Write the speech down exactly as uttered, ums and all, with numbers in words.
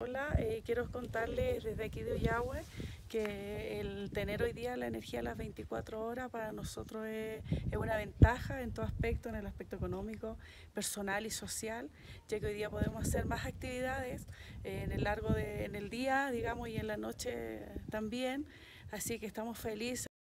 Hola, eh, quiero contarles desde aquí de Ollagüe que el tener hoy día la energía a las veinticuatro horas para nosotros es, es una ventaja en todo aspecto, en el aspecto económico, personal y social, ya que hoy día podemos hacer más actividades eh, en el largo de, en el día, digamos, y en la noche también, así que estamos felices.